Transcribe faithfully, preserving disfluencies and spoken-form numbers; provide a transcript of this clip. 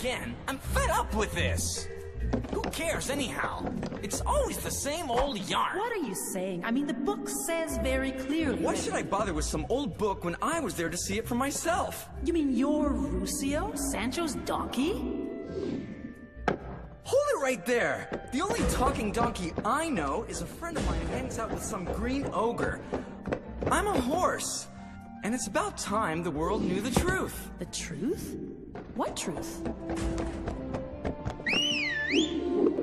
again. I'm fed up with this. Who cares anyhow? It's always the same old yarn. What are you saying? I mean, the book says very clearly. Why that... should I bother with some old book when I was there to see it for myself? You mean you're Ruscio, Sancho's donkey? Hold it right there! The only talking donkey I know is a friend of mine who hangs out with some green ogre. I'm a horse. And it's about time the world knew the truth. The truth? What truth?